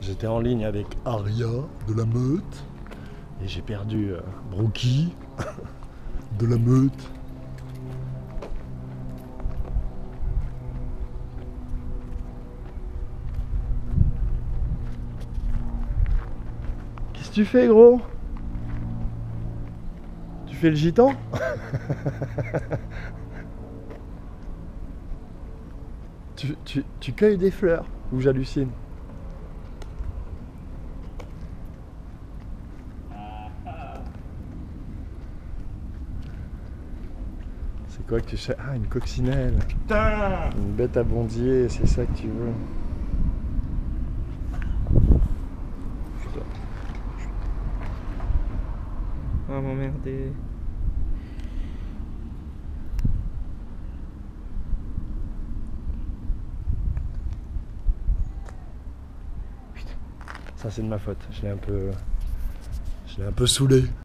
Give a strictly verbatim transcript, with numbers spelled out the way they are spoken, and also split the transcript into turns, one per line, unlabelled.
J'étais en ligne avec Aria de la Meute et j'ai perdu euh, Brookie de la Meute. Qu'est-ce que tu fais, gros? Tu fais le gitan? tu, tu, tu cueilles des fleurs ou j'hallucine? C'est quoi que tu sais? Ah, une coccinelle.
Putain!
Une bête à bondier, c'est ça que tu veux.
Ah, m'emmerder.
Ça c'est de ma faute, je l'ai un peu... Je l'ai un peu saoulé.